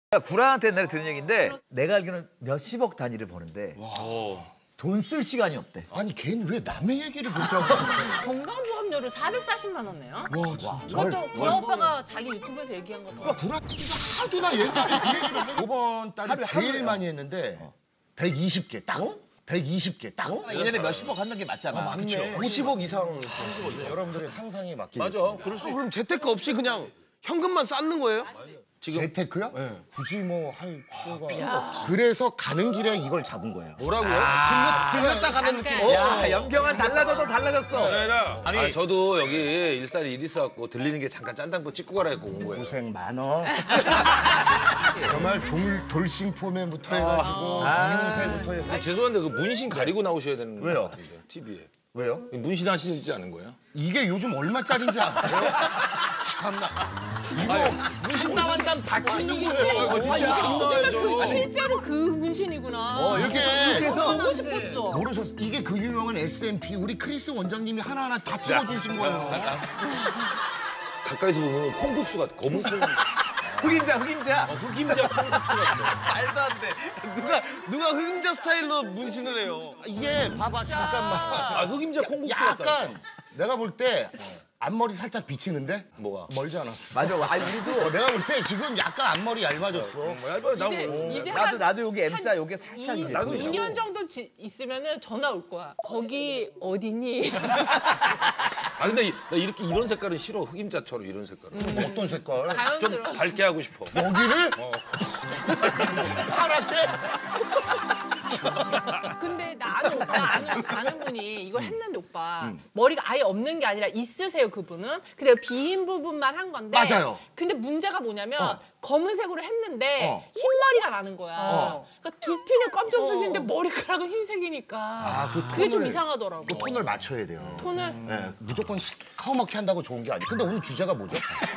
구라한테 옛날에 들은 얘기인데 내가 알기로는 몇십억 단위를 버는데 돈 쓸 시간이 없대. 아니 걔는 왜 남의 얘기를 못하고 건강보험료를 440만 원 내요? 와 진짜 그것도 구라 오빠가 자기 유튜브에서 얘기한 거 같아. 구라띠가 하도 나 얘기를 그 얘기를 해. 이번 달에 제일 많이 했는데 120개 딱 120개 딱 1년에 몇십억 하는 게 맞잖아. 맞죠. 50억 이상. 여러분들의 상상에 맡기겠습니다. 맞아. 그럴 수 그럼 재테크 없이 그냥 현금만 쌓는 거예요? 지금 재테크요? 네. 굳이 뭐 할 필요가 없지. 그래서 가는 길에 이걸 잡은 거예요. 뭐라고요? 들렸다 가는 느낌. 야, 염경환 달라져도 달라졌어. 아니 저도 여기 일살이 일 있어갖고 들리는 게 잠깐 짠당포 찍고 가라 했고 온 거예요. 고생 많어. 정말 돌싱포맨부터 해가지고 이웃새부터 해서. 아니, 죄송한데 그 문신 가리고 나오셔야 되는 거 왜요? 같은데 TV에. 왜요? 문신 하시지 않은 거예요? 이게 요즘 얼마짜린지 아세요? 참나. 문신 나왔다면 다치는 거죠. 실제로 그 문신이구나. 이게 보고 싶었어. 모르셨어? 이게 그 유명한 SMP 우리 크리스 원장님이 하나하나 다 찍어주신 거예요. 가까이서 보면 콩국수 같아. 검은 콩. 흑임자. 흑임자 콩국수 같아. 말도 안 돼. 누가 흑임자 스타일로 문신을 해요? 이게 봐봐 잠깐만. 아 흑임자 콩국수 같다. 약간 내가 볼 때 앞머리 살짝 비치는데? 뭐가? 멀지 않았어. 맞아. 아니 우리도 내가 볼 때 지금 약간 앞머리 얇아졌어. 뭐 얇아요. 나 이제 나도 여기 M자 여기 살짝 이제 나도 보이죠? 2년 정도 있으면은 전화 올 거야. 거기 어디니? 아 근데 나 이렇게 이런 색깔은 싫어. 흑임자처럼 이런 색깔은. 어떤 색깔? 좀 자연스러워. 밝게 하고 싶어. 여기를? 파랗게? 근데 나는 오빠 아는 분이 이걸 했는데 오빠 머리가 아예 없는 게 아니라 있으세요 그분은. 근데 비인 부분만 한 건데. 맞아요. 근데 문제가 뭐냐면 검은색으로 했는데 흰머리가 나는 거야. 그러니까 두피는 검정색인데 머리카락은 흰색이니까. 그게 좀 이상하더라고. 그 톤을 맞춰야 돼요. 톤을. 네, 무조건 시커멓게 한다고 좋은 게 아니에요. 근데 오늘 주제가 뭐죠?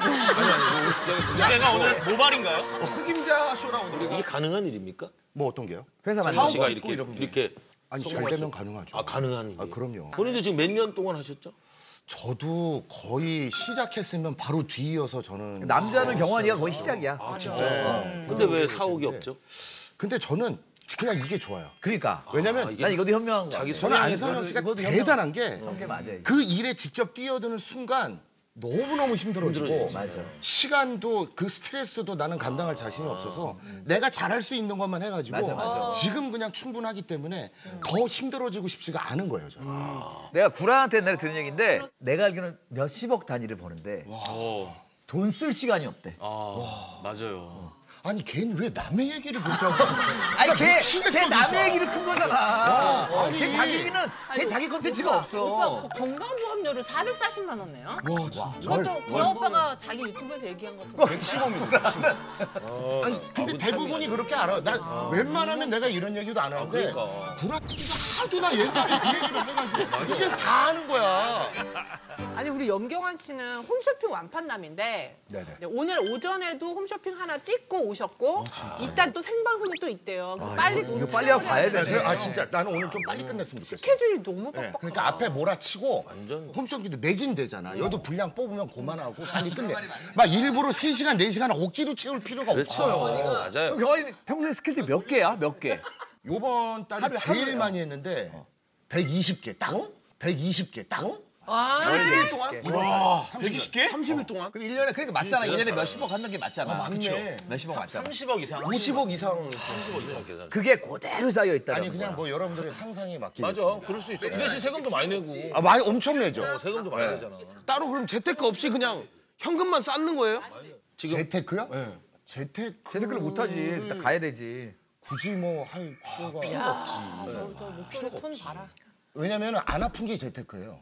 주제가 오늘 모발인가요? 흑임자 쇼라고. 이게 가능한 일입니까? 뭐 어떤 게요? 회사 성훈 만나고 씨가 이렇게 아니 잘 되면 가능하죠. 아 가능한 일이. 아, 그럼요. 본인도 지금 몇 년 동안 하셨죠? 저도 거의 시작했으면 바로 뒤이어서 저는 남자는 경환이가 거의 시작이야. 근데 왜 사옥이 없죠? 근데 저는 그냥 이게 좋아요. 그러니까. 왜냐면 난 이것도 현명한 거야. 자기 저는 안선영 씨가 대단한 게 성격 맞아요. 그 일에 직접 뛰어드는 순간 너무너무 힘들어지고 시간도 그 스트레스도 나는 감당할 자신이 없어서 내가 잘할 수 있는 것만 해가지고 맞아. 지금 그냥 충분하기 때문에 더 힘들어지고 싶지가 않은 거예요. 저는. 내가 구라한테 옛날에 들은 얘기인데 내가 알기로는 몇십억 단위를 버는데 돈 쓸 시간이 없대. 맞아요. 아니 걔는 왜 남의 얘기를 못하고 아니 걔 미치겠어, 남의 진짜. 얘기를 큰 거잖아. 걔 자기 얘기는 걔 자기 컨텐츠가 없어. 오빠 건강보험료를 440만 원 내요? 와 진짜. 그것도 구라 오빠가 자기 유튜브에서 얘기한 거 같아. 110억입니다. 아니 근데 대부분이 그렇게 알아. 나 웬만하면 내가 이런 얘기도 안 하는데 구라띠가 하도 나 옛날에 그 얘기를 해가지고 이제 다 아는 거야. 아니 우리 염경환 씨는 홈쇼핑 완판남인데 네네. 오늘 오전에도 홈쇼핑 하나 찍고 오셨고 이따 또 생방송이 또 있대요. 빨리 이거 빨리 하고 가야 돼. 그래, 아 진짜 나는 오늘 좀 빨리 끝냈으면 좋겠어. 스케줄이 너무 네, 빡빡해. 그러니까 앞에 몰아치고 홈쇼핑도 매진되잖아. 여도 분량 뽑으면 그만하고 빨리 끝내. 막 일부러 3시간, 4시간 억지로 채울 필요가 없어요. 맞아요. 경환이 평소에 스케줄 몇 개야? 몇 개? 요번 달에 제일 많이 했는데 120개 딱 120개 딱 30일 동안? 와 120개? 30일 동안? 그럼 1년에 그러니까 맞잖아. 1년에 몇십억 하는 게 맞잖아. 맞네. 몇십억 맞잖아. 30억 이상. 50억 이상. 그게 그대로 쌓여 있다는 아니 그냥 뭐 여러분들의 상상에 맞아. 맡기겠습니다. 그럴 수 있어. 그 대신 세금도 많이 내고. 아 많이 엄청 내죠. 세금도 많이 내잖아. 따로 그럼 재테크 없이 그냥 현금만 쌓는 거예요? 재테크요? 재테크 재테크를 못하지. 딱 가야 되지. 굳이 뭐 할 필요가 없지. 저 목소리 톤 봐라. 왜냐면 안 아픈 게 재테크예요.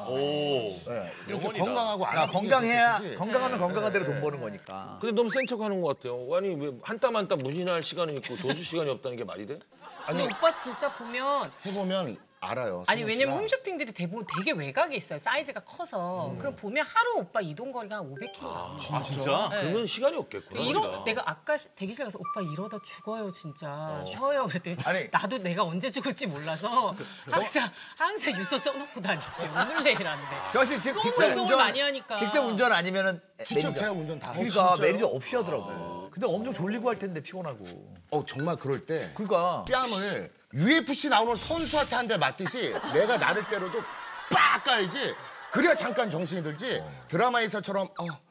네, 이렇게 건강하고 안 아픈 게 건강해야 재테크지. 건강하면 건강한 대로 돈 버는 거니까. 근데 너무 센 척하는 것 같아요. 아니 왜 한 땀 한 땀 무신할 시간이 있고 도수 시간이 없다는 게 말이 돼? 근데 오빠 진짜 보면 해보면 알아요. 아니 성우 왜냐면 씨가. 홈쇼핑들이 대부분 되게 외곽에 있어요. 사이즈가 커서. 그럼 보면 하루 오빠 이동거리가 한 500km. 아 진짜? 그러면 시간이 없겠구나. 이런 내가 아까 대기실 가서 오빠 이러다 죽어요 진짜 쉬어요 그랬더니 아니. 나도 내가 언제 죽을지 몰라서 항상 유서 써놓고 다녔대 오늘 내일 안돼 사실 직접 너무 이동을 많이 하니까 직접 운전 아니면은 직접 매니저. 제가 운전 다 하고. 그러니까 매니저 없이 하더라고. 근데 엄청 졸리고 할 텐데 피곤하고. 정말 그럴 때 그러니까 뺨을 UFC 나오는 선수한테 한 대 맞듯이 내가 나를 때려도 빡 까야지. 그래야 잠깐 정신이 들지. 드라마에서처럼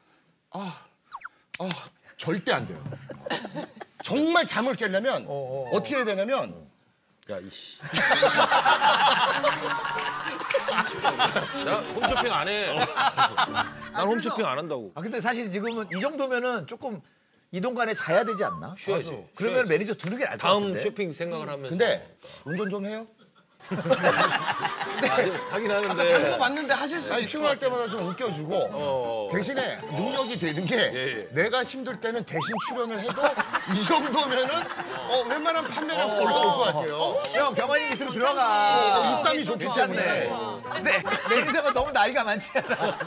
절대 안 돼요. 정말 잠을 깨려면 어떻게 해야 되냐면 야 이씨. 나 홈쇼핑 안 해. 난 홈쇼핑 안 한다고. 근데 사실 지금은 이 정도면은 조금 이동간에 자야 되지 않나? 쉬어야지. 그러면 매니저 두는 게 나을 것 다음 같은데. 쇼핑 생각을 하면서. 근데 운전 좀 해요? 하긴 하는데. 장거 맞는데 하실 수 아니 있을 필요할 때마다 좀 웃겨주고 대신에 능력이 되는 게 내가 힘들 때는 대신 출연을 해도 이 정도면은 웬만한 판매량 올라올 것 같아요. 형 경환이 밑으로 들어가. 입담이 좋겠네. 근데 매니저가 너무 나이가 많지 않아.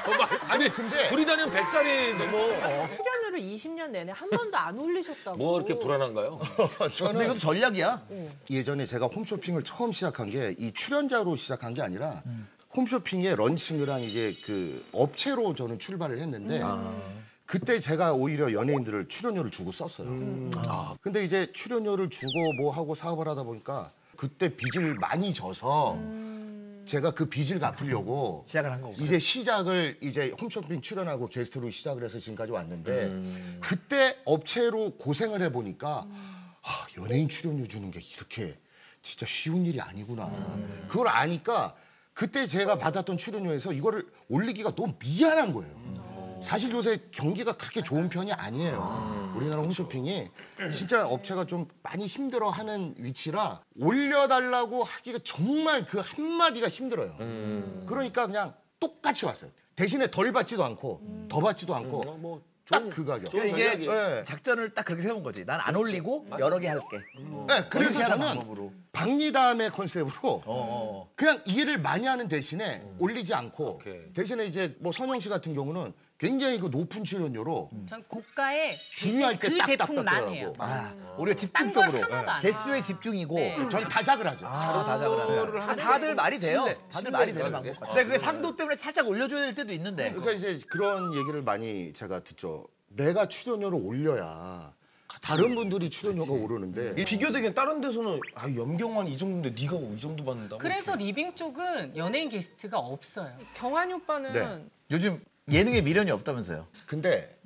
아니 근데 둘이 다니면 100살이 넘어. 출연료를 20년 내내 한 번도 안 올리셨다고. 뭐가 그렇게 불안한가요? 근데 저는 이것도 전략이야. 예전에 제가 홈쇼핑을 처음 시작한 게 이 출연자로 시작한 게 아니라 홈쇼핑에 런칭을 이제 그 업체로 저는 출발을 했는데 그때 제가 오히려 연예인들을 출연료를 주고 썼어요. 근데 이제 출연료를 주고 뭐 하고 사업을 하다 보니까 그때 빚을 많이 져서 제가 그 빚을 갚으려고 시작을 한 거고. 이제 시작을 이제 홈쇼핑 출연하고 게스트로 시작을 해서 지금까지 왔는데 그때 업체로 고생을 해보니까 연예인 출연료 주는 게 이렇게 진짜 쉬운 일이 아니구나. 그걸 아니까 그때 제가 받았던 출연료에서 이거를 올리기가 너무 미안한 거예요. 사실 요새 경기가 그렇게 좋은 편이 아니에요. 우리나라 홈쇼핑이 진짜 업체가 좀 많이 힘들어하는 위치라 올려달라고 하기가 정말 그 한마디가 힘들어요. 그러니까 그냥 똑같이 왔어요. 대신에 덜 받지도 않고 더 받지도 않고 딱 그 가격. 그러니까 이게 네. 작전을 딱 그렇게 세운 거지. 난 안 올리고 여러 개 할게. 네, 그래서 그렇게 하는 저는 방법으로. 박리담의 컨셉으로 그냥 이해를 많이 하는 대신에 올리지 않고 대신에 이제 뭐 선영 씨 같은 경우는 굉장히 그 높은 출연료로 전 고가의 중요할 때 그 딱딱 제품만 떴더라고. 해요. 우리가 딴걸 집중적으로 하나도 안 개수에 집중이고 저는 다작을 하죠. 바로 다작을 하는. 다들 말이 돼요. 다들 말이 되는 방법 같아. 근데 그게 상도 때문에 살짝 올려줘야 될 때도 있는데. 그러니까 이제 그런 얘기를 많이 제가 듣죠. 내가 출연료를 올려야 다른 분들이 출연료가 오르는데 비교되기엔 다른 데서는 염경환 이 정도인데 네가 이 정도 받는다고? 그래서 리빙 쪽은 연예인 게스트가 없어요. 경환이 오빠는 네. 요즘 예능에 미련이 없다면서요. 근데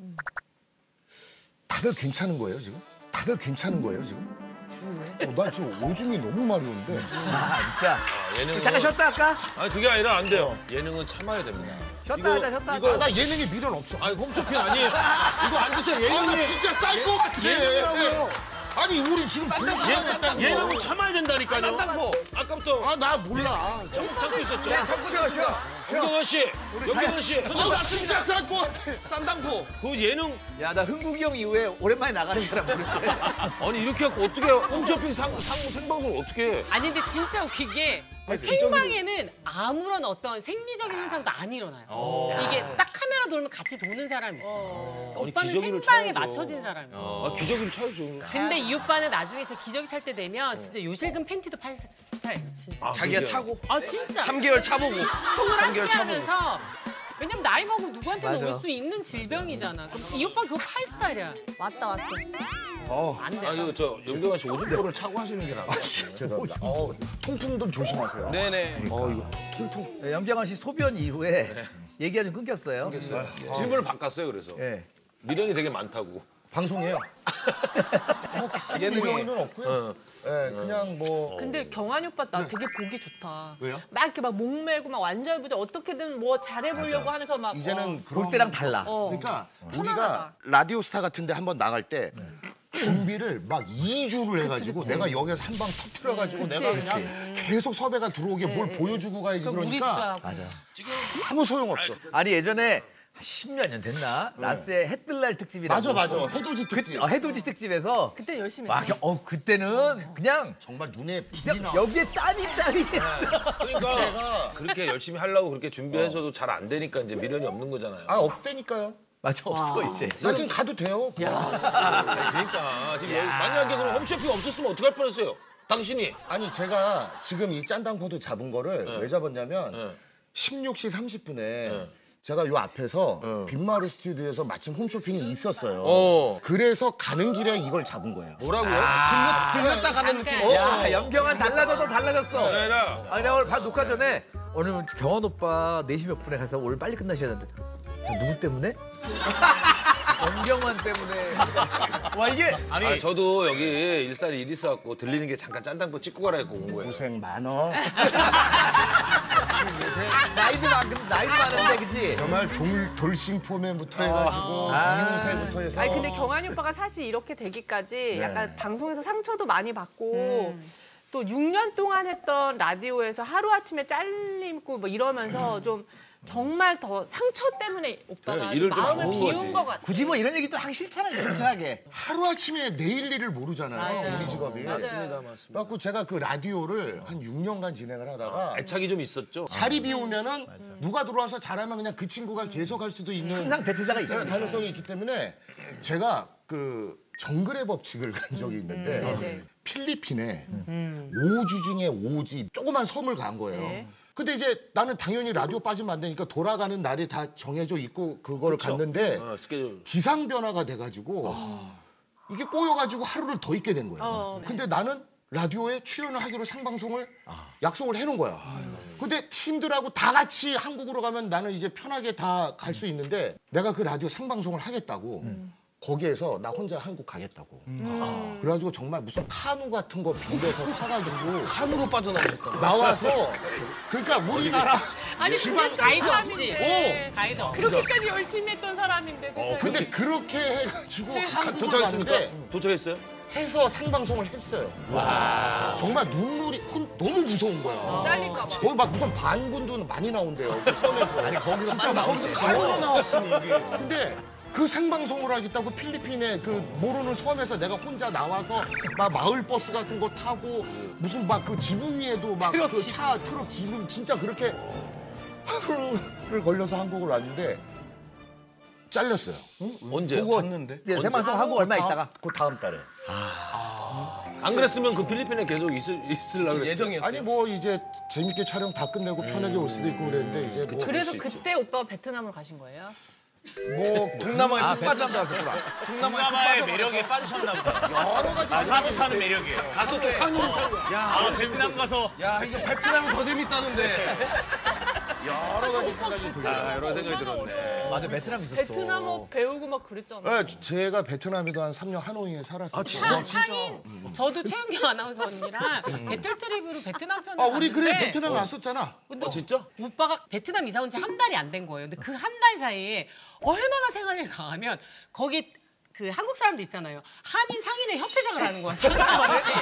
다들 괜찮은 거예요 지금? 다들 괜찮은 거예요 지금? 나 지금 오줌이 너무 많이 오는데 진짜. 예능은 잠깐 쉬었다 할까? 아니 그게 아니라 안 돼요. 예능은 참아야 됩니다. 쉬었다 하자, 쉬었다 하자. 나 예능에 미련 없어. 아니 홈쇼핑 아니에요. 이거 앉으세요. 나 예능이 진짜 사이코 같아. 예능이라고요. 아니 우리 지금 두 시간 예능은 참아야 된다니까요. 아까부터 나 몰라. 참고 있었죠. 쉬어. 윤경원 씨, 윤경원 씨. 나 진짜 사이코 같아. 싼당포. 그 예능 야, 나 흥국이 형 이후에 오랜만에 나가는 사람 모르겠대. 아니 이렇게 갖고 어떻게 홈쇼핑 생방송을 어떻게 해? 아니 근데 진짜 웃긴 게 생방에는 아무런 어떤 생리적인 현상도 안 일어나요. 이게 딱 카메라 돌면 같이 도는 사람이 있어요. 아니, 오빠는 기저귀를 생방에 쳐야죠. 맞춰진 사람이에요. 아 기저귀를 쳐야죠. 근데 이 오빠는 나중에 진짜 기저귀 찰 때 되면 진짜 요실금 팬티도 팔 스타일 진짜. 자기가 차고. 아 진짜. 3개월 차보고. 통을 3개월 함께 차보고. 하면서 왜냐면 나이 먹으면 누구한테나 맞아. 올 수 있는 질병이잖아. 그럼 이 오빠 그거 팔 스타일이야. 왔다 왔어. 안 돼. 아 이거 저 윤경원 씨 오줌포를 차고 하시는 게 나아요. 죄송합니다. 통풍 좀 조심하세요. 네네. 이거 통풍. 염경환 씨 소변 이후에 얘기가 좀 끊겼어요. 질문을 바꿨어요. 그래서 예. 미련이 되게 많다고. 방송이에요. 예능은 없고요. 네, 그냥 뭐 근데 경환이 오빠 나 되게 보기 좋다. 왜요? 막 이렇게 막 목매고 막 완전부자 어떻게든 뭐 잘해보려고 하면서 막 이제는 볼 때랑 달라. 그러니까 우리가 편안하다. 라디오 스타 같은데 한번 나갈 때 준비를 막 2주를 해가지고 내가 여기서 한 방 터뜨려가지고 내가 그냥 계속 섭외가 들어오게 뭘 보여주고 가야지 그러니까 무리수하고. 아무 소용없어. 아니 예전에 10몇 년 됐나? 라스의 해뜰날 특집이라고. 맞아. 해돋이 특집. 해돋이 특집에서 그때 열심히 와, 했어. 그때는 그냥 정말 눈에 불이 그냥 나. 여기에 땀이. 그러니까 그렇게 열심히 하려고 그렇게 준비해서도 잘 안 되니까 이제 미련이 없는 거잖아요. 없다니까요. 맞아, 없어 이제. 나 지금 가도 돼요. 그러니까 지금 만약에 그럼 홈쇼핑 없었으면 어떻게 할 뻔했어요? 당신이. 아니 제가 지금 이 짠당포도 잡은 거를 왜 잡았냐면 16시 30분에 제가 요 앞에서 빈마루 스튜디오에서 마침 홈쇼핑이 있었어요. 그래서 가는 길에 이걸 잡은 거예요. 뭐라고요? 들렸다 가는 느낌. 야, 염경환 달라져도 달라졌어. 아니라 아니 내가 오늘 바로 녹화 전에 오늘 경환 오빠 4시 몇 분에 가서 오늘 빨리 끝나셔야 되는데 자 누구 때문에? 염경환 때문에. 와 이게 아니 저도 여기 일산에 일 있어갖고 들리는 게 잠깐 짠당도 찍고 가라 했고 온 거예요. 고생 많어. 나이도 많은데 그지? 정말 돌싱포맨부터 해가지고 이웃새부터 해서. 아니 근데 경환이 오빠가 사실 이렇게 되기까지 약간 방송에서 상처도 많이 받고 또 6년 동안 했던 라디오에서 하루아침에 잘리고 뭐 이러면서 좀 정말 더 상처 때문에 오빠가 그래, 일을 좀 마음을 안 비운 거지. 것 같아. 굳이 뭐 이런 얘기 또 하기 싫잖아 이제 솔직하게. 하루아침에 내일 일을 모르잖아요. 우리 직업이. 맞습니다. 그래갖고 제가 그 라디오를 한 6년간 진행을 하다가 애착이 좀 있었죠. 자리 비우면은 누가 들어와서 잘하면 그냥 그 친구가 계속 할 수도 있는 항상 대체자가 있잖아요. 가능성이 있기 때문에 제가 그 정글의 법칙을 간 적이 있는데 필리핀에 5주 중에 5지 조그만 섬을 간 거예요. 근데 이제 나는 당연히 라디오 빠지면 안 되니까 돌아가는 날이 다 정해져 있고 그거를 갔는데 스케줄. 기상 변화가 돼가지고 이게 꼬여가지고 하루를 더 있게 된 거예요. 근데 나는 라디오에 출연을 하기로 생방송을 약속을 해놓은 거야. 근데 팀들하고 다 같이 한국으로 가면 나는 이제 편하게 다 갈 수 있는데 내가 그 라디오 생방송을 하겠다고 거기에서 나 혼자 한국 가겠다고. 그래가지고 정말 무슨 카누 같은 거 빌려서 타가지고 칸으로 빠져나오셨다. 나와서 그러니까 우리나라 아니 근데 가이드 없이. 가이드 없이. 그렇게까지 열심히 했던 사람인데 세상에. 근데 그렇게 해가지고 한국을 도착했습니까? 갔는데 도착했어요? 해서 생방송을 했어요. 정말 눈물이 너무 무서운 거야. 잘릴까 봐. 거기 막 무슨 반군도 많이 나온대요. 그 섬에서. 아니 거기서 진짜 거기서 칸으로 나왔으니 이게. 근데 그 생방송을 하겠다고 필리핀의 그 모르는 섬에서 내가 혼자 나와서 막 마을 버스 같은 거 타고 무슨 막 그 지붕 위에도 막 그 차 트럭 지붕 진짜 그렇게 하루를 걸려서 한국을 왔는데 잘렸어요. 언제? 봤는데. 이제 생방송 하고 얼마 있다가 그 다음 달에. 안 그랬으면 그 필리핀에 계속 있으려고 그랬어요. 예정이었대. 아니 뭐 이제 재밌게 촬영 다 끝내고 편하게 올 수도 있고 그랬는데 이제 뭐 그래서 그때 오빠가 베트남으로 가신 거예요? 뭐 동남아에 푹 빠졌구나. 동남아의 매력에 빠지셨나 보다. 여러 가지 사고 타는 매력이에요. 가서 또 카누를 타고. 아, 베트남 가서 야 이거 베트남이 더 재밌다는데. 여러 가지 생각이 들어요. 여러 생각이 들었네. 맞아 베트남 있었어. 베트남어 배우고 막 그랬잖아. 네, 제가 베트남에도 한 3년 하노이에 살았어요. 아, 진짜? 상인 저도 최은경 아나운서 언니랑 배틀 트립으로 베트남 편을 아, 우리 그래 갔는데 베트남 왔었잖아. 근데 진짜? 오빠가 베트남 이사 온 지 한 달이 안 된 거예요. 근데 그 한 달 사이에 얼마나 생활을 강하면 거기 그 한국 사람들 있잖아요. 한인 상인의 협회장을 하는 거야. 상관없이.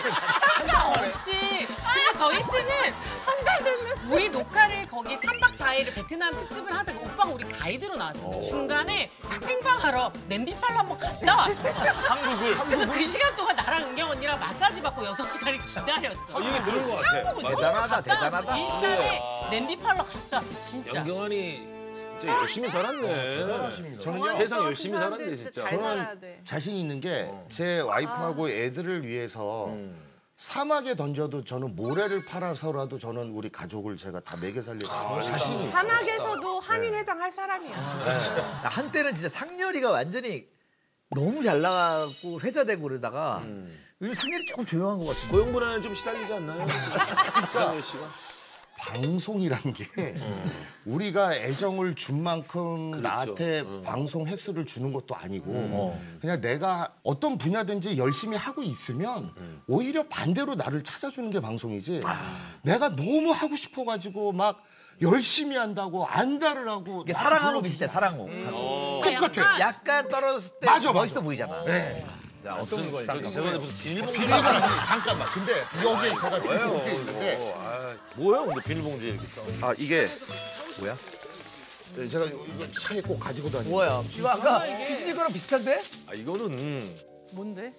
근데 더히트는 한 달 됐는 우리 녹화를 거기 3박 4일을 베트남 특집을 하자고 오빠가 우리 가이드로 나왔어. 중간에 생방하러 냄비팔로 한번 갔다 왔어. 한국을 그래서 그 시간 동안 나랑 은경 언니랑 마사지 받고 6시간을 기다렸어. 얘기 들은 것 같아. 한국을 대단하다, 갔다 대단하다. 왔어. 일산에 냄비팔로 갔다 왔어. 진짜. 연경환이 진짜 열심히 살았네. 저는요 세상 열심히 살았네 진짜. 잘 살아야 돼. 자신 있는 게 제 와이프하고 애들을 위해서 사막에 던져도 저는 모래를 팔아서라도 저는 우리 가족을 제가 다 먹여 살리고 자신이 사막에서도 한인 회장 할 사람이야. 나 한때는 진짜 상렬이가 완전히 너무 잘 나가고 회자되고 그러다가 요즘 상렬이 조금 조용한 것 같은데. 고용 불안에 좀 시달리지 않나요? 박상현 씨가. 방송이라는 게 우리가 애정을 준 만큼 나한테 방송 횟수를 주는 것도 아니고 그냥 내가 어떤 분야든지 열심히 하고 있으면 오히려 반대로 나를 찾아주는 게 방송이지 내가 너무 하고 싶어가지고 막 열심히 한다고 안달을 하고 이게 사랑하고 비슷해 사랑하고. 똑같아. 약간 떨어졌을 때 맞아, 맞아. 멋있어 보이잖아. 네. 자, 어떤 걸 저번에 무슨 비닐봉지. 잠깐만. 근데 여기에 제가 들고 게 있는데 뭐야? 근데 비닐봉지에 이렇게 싸워. 아 이게 뭐야? 네, 제가 이거 차에 꼭 가지고 다니는 뭐야? 이거 아까 기수님 거랑 비슷한데? 아 이거는 뭔데?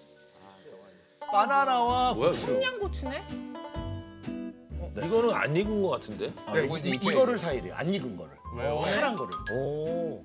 바나나와 뭐야? 이거? 청양고추네? 이거는 안 익은 것 같은데? 네, 이거를 사야 돼요. 안 익은 거를. 파란 거를. 오.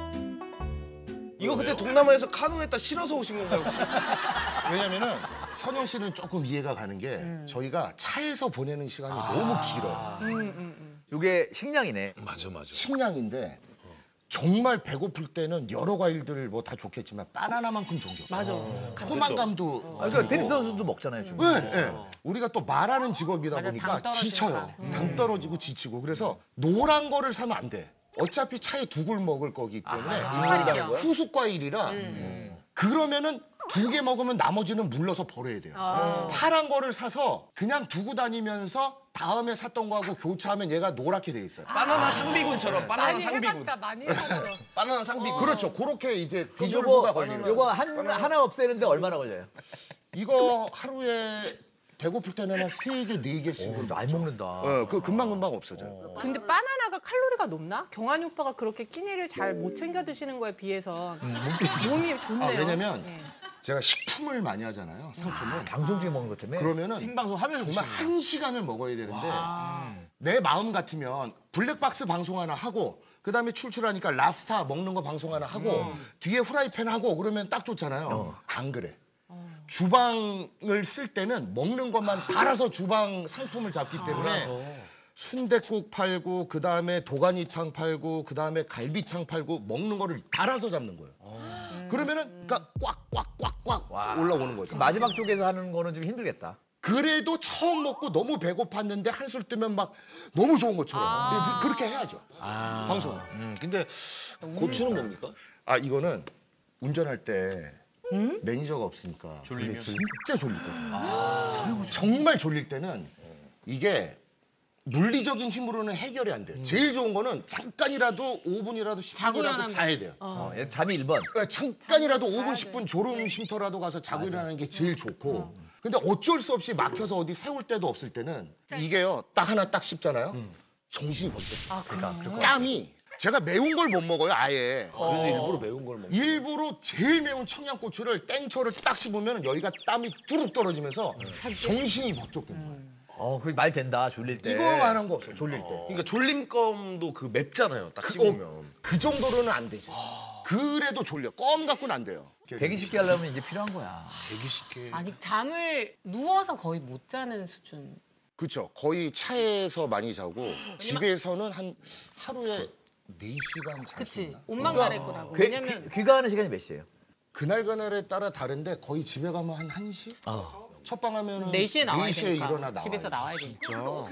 이거 그때 동남아에서 카누에다 실어서 오신 건가요 혹시? 왜냐면은 선영 씨는 조금 이해가 가는 게 저희가 차에서 보내는 시간이 너무 길어요. 요게 식량이네. 맞아. 식량인데 정말 배고플 때는 여러 과일들 뭐 다 좋겠지만 바나나만큼 좋은 게 없어요. 맞아. 포만감도 그러니까 테니스 선수도 먹잖아요. 지금. 네. 우리가 또 말하는 직업이다 맞아, 보니까 당 떨어지니까. 지쳐요. 당 떨어지고 지치고. 그래서 노란 거를 사면 안 돼. 어차피 차에 2굴 먹을 거기 때문에 정말이요? 후숙 과일이라 그러면은 2개 먹으면 나머지는 물러서 버려야 돼요. 파란 거를 사서 그냥 두고 다니면서 다음에 샀던 거하고 교차하면 얘가 노랗게 돼 있어요. 바나나 상비군처럼 바나나 많이 상비군. 해봤다, 많이 해봤어. 바나나 상비군. 그렇죠. 그렇게 이제 비주얼 요거 부가 걸리는. 요거 하나 없애는데 얼마나 걸려요? 이거 하루에 배고플 때는 한 3개, 4개씩. 많이 먹는다. 그 금방금방 없어져요. 근데 바나나가 칼로리가 높나? 경환이 오빠가 그렇게 끼니를 잘 못 챙겨 드시는 거에 비해서 몸이 좋네요. 왜냐면 예. 제가 식품을 많이 하잖아요. 상품을. 방송 중에 먹는 것 때문에. 그러면은 생방송 하면서 정말 1시간을 먹어야 되는데 내 마음 같으면 블랙박스 방송 하나 하고 그다음에 출출하니까 랍스타 먹는 거 방송 하나 하고 뒤에 후라이팬 하고 그러면 딱 좋잖아요. 안 그래. 주방을 쓸 때는 먹는 것만 달아서 주방 상품을 잡기 때문에 순댓국 팔고 그다음에 도가니탕 팔고 그다음에 갈비탕 팔고 먹는 거를 달아서 잡는 거예요. 그러면은 그러니까 꽉꽉꽉꽉 올라오는 거죠. 마지막 쪽에서 하는 거는 좀 힘들겠다. 그래도 처음 먹고 너무 배고팠는데 한술 뜨면 막 너무 좋은 것처럼 그렇게 해야죠. 방송. 근데 고추는 뭡니까? 이거는 운전할 때 매니저가 없으니까 졸리면 진짜 졸릴 거예요. 정말 졸릴 때는 이게 물리적인 힘으로는 해결이 안 돼요. 제일 좋은 거는 잠깐이라도 5분이라도 자고 10분이라도 일어나면 자야 돼요. 잠이 1번. 그러니까 잠깐이라도 5분, 10분 졸음 쉼터라도 가서 자고 일어나는 게 제일 좋고. 근데 어쩔 수 없이 막혀서 어디 세울 데도 없을 때는 이게요. 딱 하나 딱 씹잖아요. 정신이 번쩍. 땀이 제가 매운 걸 못 먹어요, 아예. 그래서 일부러 매운 걸 먹는 일부러 제일 매운 청양고추를 땡초를 딱 씹으면 여기가 땀이 뚜룩 떨어지면서 정신이 번쩍 든 거예요. 그게 말 된다. 졸릴 때. 이거만한 거 없어요, 졸릴 때. 그러니까 졸림껌도 그 맵잖아요. 딱 씹으면. 그 정도로는 안 되지. 그래도 졸려. 껌 갖고는 안 돼요. 120개 하려면 이제 필요한 거야. 아니, 잠을 누워서 거의 못 자는 수준. 그렇죠. 거의 차에서 많이 자고 집에서는 한 하루에 4시간 잘 수 그치. 있나? 옷만 갈아입고 나고. 귀, 왜냐면 귀가하는 시간이 몇 시예요? 그날에 따라 다른데 거의 집에 가면 한 1시? 첫방 하면은 4시에 나와야 4시에 되니까. 일어나 나와요. 집에서 나와야 되니까.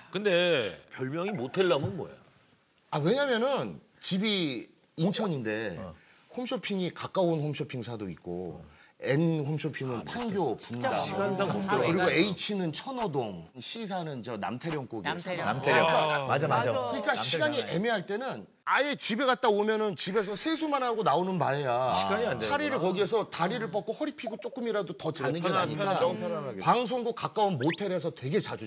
근데 별명이 모텔남은 뭐야? 왜냐면은 집이 인천인데 홈쇼핑이 가까운 홈쇼핑사도 있고 N 홈쇼핑은 판교, 분당, 시간상 못 들어. 그리고 H는 천호동, C사는 저 남태령 꼭이에요. 남태령. 남태령. 맞아. 그러니까 시간이 애매할 때는 아예 집에 갔다 오면은 집에서 세수만 하고 나오는 바에야 시간이 안 되는구나. 차라리 거기에서 다리를 뻗고 허리 펴고 조금이라도 더 자는 게 나니까 편안하게. 방송국 가까운 모텔에서 되게 자주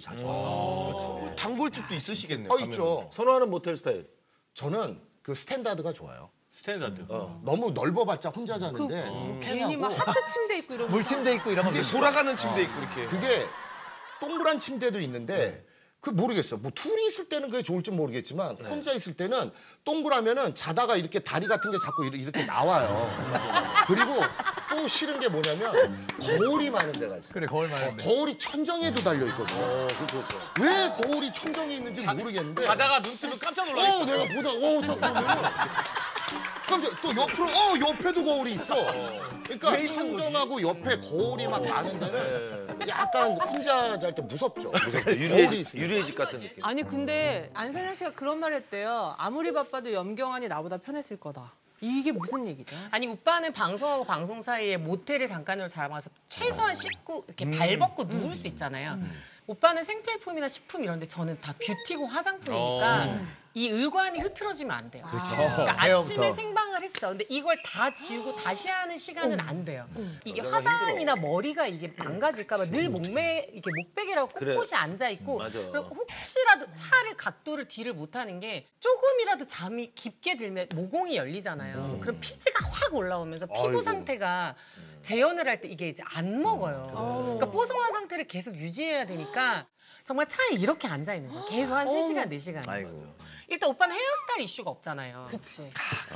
자죠. 단골집도 있으시겠네요. 있죠. 선호하는 모텔 스타일. 저는 그 스탠다드가 좋아요. 스탠다드. 너무 넓어봤자 혼자 자는데 괜히 막 하트 침대 있고 이러면 물침대 있고 이러면 돌아가는 침대 있고 이렇게. 그게 동그란 침대도 있는데 그 모르겠어. 뭐 둘이 있을 때는 그게 좋을지 모르겠지만 혼자 있을 때는 동그라면은 자다가 이렇게 다리 같은 게 자꾸 이렇게 나와요. 그리고 또 싫은 게 뭐냐면 거울이 많은 데가 있어. 그래 거울 많은데. 거울이 천정에도 달려 있거든. 왜 거울이 천정에 있는지 모르겠는데. 자다가 눈 뜨면 깜짝 놀라겠다. 내가 보다 딱 보면은 깜짝 또 옆으로 옆에도 거울이 있어. 그러니까 천정하고 옆에 거울이 막 많은 데는 약간 혼자 잘 때 무섭죠. 거울이 있으니까. 유리의 집 같은 느낌. 아니 근데 안선현 씨가 그런 말 했대요. 아무리 바빠도 염경환이 나보다 편했을 거다. 이게 무슨 얘기죠? 아니, 오빠는 방송하고 방송 사이에 모텔을 잠깐으로 잡아서 최소한 씻고 이렇게 발 벗고 누울 수 있잖아요. 오빠는 생필품이나 식품 이런 데 저는 다 뷰티고 화장품이니까 이 의관이 흐트러지면 안 돼요. 그러니까 헤어부터. 아침에 생방을 했어. 근데 이걸 다 지우고 다시 하는 시간은 안 돼요. 이게 화장이나 머리가 이게 망가질까 봐 늘 이게 목베개라고 꼿꼿이 앉아 있고 그리고 혹시라도 차를 각도를 뒤를 못 하는 게 조금이라도 잠이 깊게 들면 모공이 열리잖아요. 그럼 피지가 확 올라오면서 피부 상태가 재연을 할 때 이게 이제 안 먹어요. 그러니까 뽀송한 상태를 계속 유지해야 되니까 정말 차에 이렇게 앉아 있는 거예요. 계속 한 3시간, 4시간. 아이고. 일단 오빠는 헤어스타일 이슈가 없잖아요. 그치.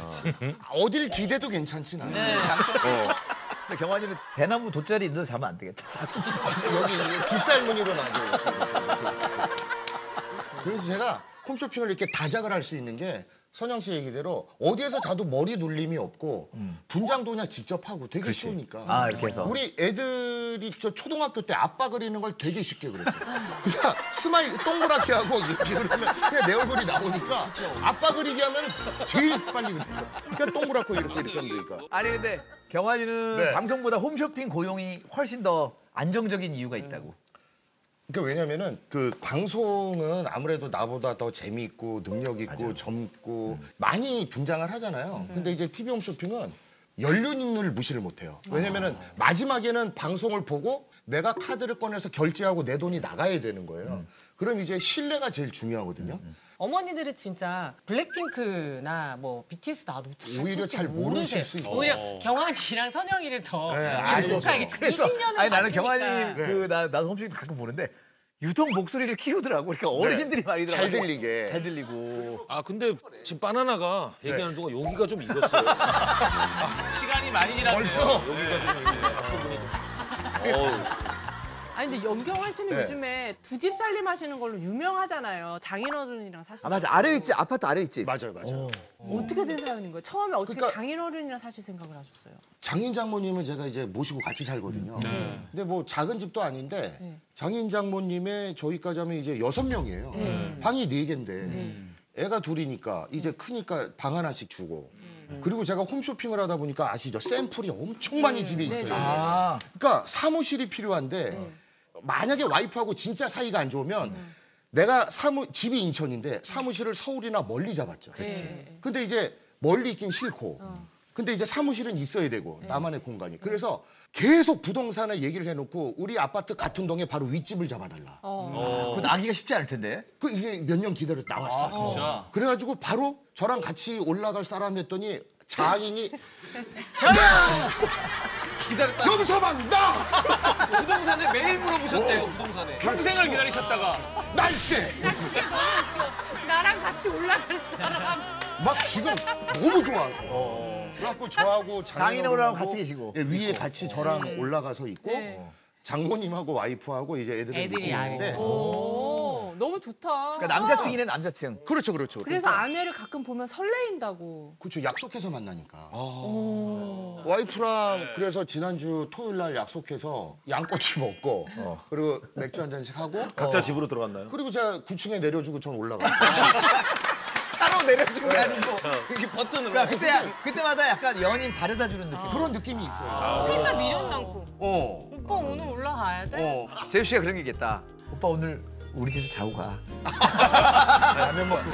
어딜 기대도 괜찮진 않아. 근데 경환이는 대나무 돗자리 있는 데서 자면 안 되겠다. 여기 빗살무늬로 나죠. 그래서 제가 홈쇼핑을 이렇게 다작을 할 수 있는 게 선영 씨 얘기대로 어디에서 자도 머리 눌림이 없고 분장도 그냥 직접 하고 되게 쉬우니까. 아, 이렇게 해서. 우리 애들이 저 초등학교 때 아빠 그리는 걸 되게 쉽게 그렸어요. 그냥 스마일 동그랗게 하고 이렇게 그리면 그냥 내 얼굴이 나오니까 아빠 그리기 하면 제일 빨리 그려요. 그냥 동그랗고 이렇게 하면 되니까. 아니 근데 경환이는 네. 방송보다 홈쇼핑 고용이 훨씬 더 안정적인 이유가 있다고. 그러니까 왜냐면은 그 방송은 아무래도 나보다 더 재미있고 능력 있고 젊고 많이 등장을 하잖아요. 근데 이제 TV 홈쇼핑은 연륜을 무시를 못해요. 왜냐면은 마지막에는 방송을 보고 내가 카드를 꺼내서 결제하고 내 돈이 나가야 되는 거예요. 그럼 이제 신뢰가 제일 중요하거든요. 어머니들은 진짜 블랙핑크나 뭐 BTS 나도 오히려 잘 모르실 수 있고. 오히려 경환이랑 선영이를 더 알죠. 익숙하게 그래서 20년을 아니 나는 봤으니까. 경환이 나도 홈쇼핑 가끔 보는데 유독 목소리를 키우더라고. 그러니까 어르신들이 많이 잘 들어가고. 들리게. 잘 들리고. 아 근데 지금 바나나가 얘기하는 동안 여기가 좀 익었어요. 시간이 많이 지났네요. 벌써 여기가 좀 익네. 앞부분이 좀. 아니 근데 염경환 씨는 네. 요즘에 두 집 살림 하시는 걸로 유명하잖아요. 장인어른이랑 사시는. 아 맞아 아래 있지 아파트 아래 있지. 맞아요. 어떻게 된 사연인 거예요? 처음에 어떻게 그러니까- 장인어른이랑 사실 생각을 하셨어요? 장인 장모님은 제가 이제 모시고 같이 살거든요. 근데 뭐 작은 집도 아닌데 장인 장모님의 저희까지 하면 이제 6명이에요. 방이 4개인데 애가 둘이니까 이제 크니까 방 하나씩 주고 그리고 제가 홈쇼핑을 하다 보니까 아시죠? 샘플이 엄청 많이 집에 있어요. 아 그러니까 사무실이 필요한데 만약에 와이프하고 진짜 사이가 안 좋으면 내가 집이 인천인데 사무실을 서울이나 멀리 잡았죠. 근데 이제 멀리 있긴 싫고 근데 이제 사무실은 있어야 되고 나만의 공간이. 그래서 계속 부동산에 얘기를 해놓고 우리 아파트 같은 동에 바로 윗집을 잡아달라. 그건 아기가 쉽지 않을 텐데. 그 이게 몇 년 기다려서 나왔어. 진짜? 그래가지고 바로 저랑 같이 올라갈 사람 했더니 장인이 기다렸다. 여기서 만나 부동산에 매일 물어보셨대요. 부동산에. 평생을 기다리셨다가. 날씨 나랑 같이 올라갈 사람. 막 지금 너무 좋아서. 그래갖고 저하고 장인어른하고 같이 계시고. 예, 위에 같이 저랑 올라가서 있고 장모님하고 와이프하고 이제 애들이 있는데 오, 너무 좋다. 그러니까 남자층이네 남자층. 그렇죠. 그래서 그러니까 아내를 가끔 보면 설레인다고. 그렇죠. 약속해서 만나니까. 와이프랑 그래서 지난주 토요일 날 약속해서 양꼬치 먹고 그리고 맥주 한 잔씩 하고 각자 집으로 들어갔나요? 그리고 제가 9층에 내려주고 전 올라가요. 차로 내려준 게 아니고. 이렇게 버튼으로. 그러니까 그때마다 약간 연인 바래다 주는 느낌. 그런 느낌이 있어요. 살짝 미련 남고 어. 오빠 오늘 올라가야 돼? 재우 씨가 그런 게 있겠다. 오빠 오늘 우리 집에서 자고 가. 라면 먹고.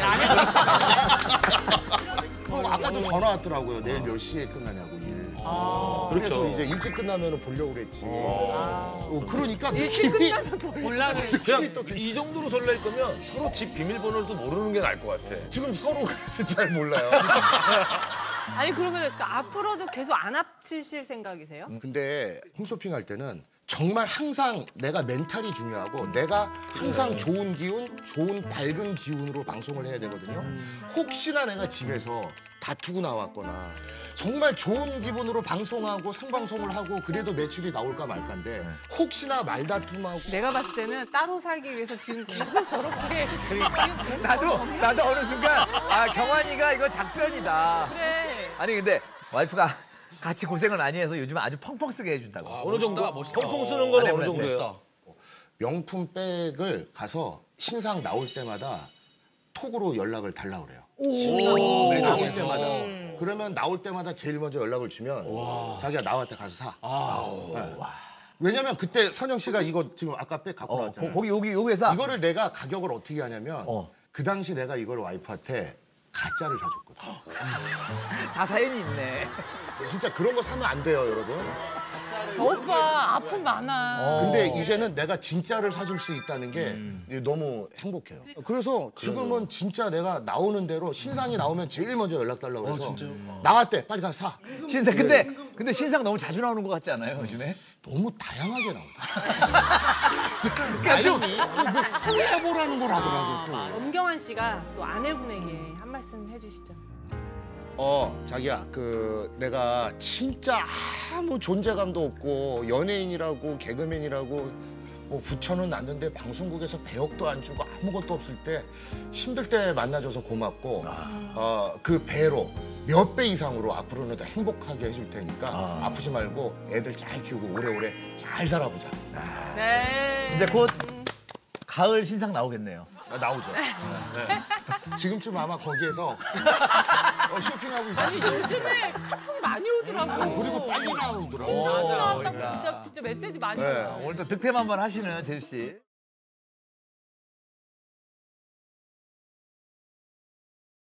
아까도 전화 왔더라고요. 내일 몇 시에 끝나냐고 일. 그래서 이제 일찍 끝나면 보려고 그랬지. 그러니까 일찍 느낌이 끝나면 뭐 올라가 그냥 또 괜찮- 이 정도로 설렐 거면 서로 집 비밀번호도 모르는 게 나을 것 같아. 지금 서로 그래서 잘 몰라요. 아니 그러면 앞으로도 계속 안 합치실 생각이세요? 근데 홈쇼핑 할 때는 정말 항상 내가 멘탈이 중요하고 내가 항상 좋은 기운, 좋은 밝은 기운으로 방송을 해야 되거든요. 혹시나 내가 집에서 다투고 나왔거나 정말 좋은 기분으로 방송하고 생방송을 하고 그래도 매출이 나올까 말까인데 혹시나 말다툼하고 내가 봤을 때는 따로 살기 위해서 지금 계속 저렇게 나도 어느 순간 아 경환이가 이거 작전이다. 그래. 아니 근데 와이프가 같이 고생을 많이 해서 요즘 아주 펑펑 쓰게 해준다고. 어느 정도? 펑펑 쓰는 거는 어느 정도예요? 명품 백을 가서 신상 나올 때마다 톡으로 연락을 달라 그래요. 신상 나올 때마다. 그러면 나올 때마다 제일 먼저 연락을 주면 자기가 나한테 가서 사. 네. 왜냐면 그때 선영 씨가 이거 지금 아까 백 갖고 나왔잖아요. 거기 여기에서 이거를 내가 가격을 어떻게 하냐면 그 당시 내가 이걸 와이프한테 가짜를 사줬거든. 다 사연이 있네. 진짜 그런 거 사면 안 돼요, 여러분. 저 오빠 아픔 많아. 근데 이제는 내가 진짜를 사줄 수 있다는 게 너무 행복해요. 그래서 지금은 진짜 내가 나오는 대로 신상이 나오면 제일 먼저 연락 달라고 그래서 나왔대, 빨리 가서 사. 신상 근데 신상 너무 자주 나오는 것 같지 않아요 요즘에? 너무 다양하게 나온다. 그러니까 좀 뭐 콜라보라는 걸 하더라고 또. 엄경환 씨가 또 아내분에게 한 말씀 해주시죠. 자기야, 내가 진짜 아무 존재감도 없고 연예인이라고 개그맨이라고 뭐 부천은 났는데 방송국에서 배역도 안 주고 아무것도 없을 때 힘들 때 만나줘서 고맙고 그 배로 몇 배 이상으로 앞으로는 더 행복하게 해줄 테니까 아프지 말고 애들 잘 키우고 오래오래 잘 살아보자. 네. 이제 곧 가을 신상 나오겠네요. 나오죠. 네. 지금쯤 아마 거기에서 쇼핑하고 아니 있었어요. 요즘에 카톡이 많이 오더라고. 그리고 빨리 나오더라고. 신상도 나왔다고 진짜 메시지 많이 네. 오더라고. 오늘 또 득템 한번 하시는 제주 씨.